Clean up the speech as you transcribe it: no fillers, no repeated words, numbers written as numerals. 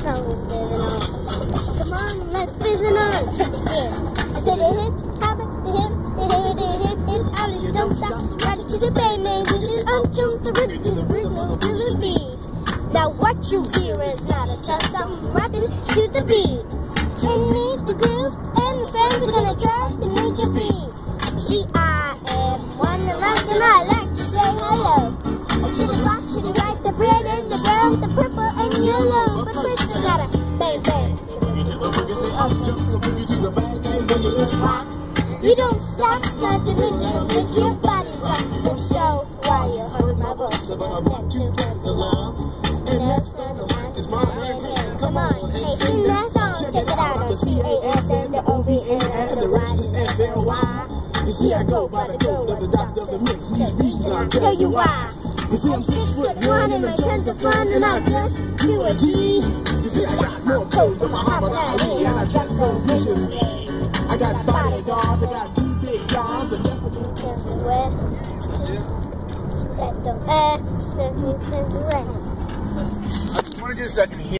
Come on, let's visit on. I said the hip, hop it, the hip, out of the don't stop, right to the bay, man. Just jump the rhythm to the rhythm to the beat. Now what you hear is not a test, I'm rapping to the beat. And me, the groove, and the friends are gonna try to make it free. See, I am one of us, and I like to say hello. To the left, to the right, the red and the brown, the purple and yellow. But first I gotta bang bang. You don't stop, not to mention make your body rock. So while you heard my voice, but I want to dance along. And that's the mic is mine. Come on, hey, sing that song, take it out on CAS and the OVN and the ride is FLY. You see I go by the code of the doctor of the mix. These reasons I'll tell you why. You see I'm 6'1" and I tons of fun and I just do a G. You see I got more codes than Muhammad Ali and I dress so viciously. I got bodyguards, I got 2 big guns, and definitely I just want to get a second here.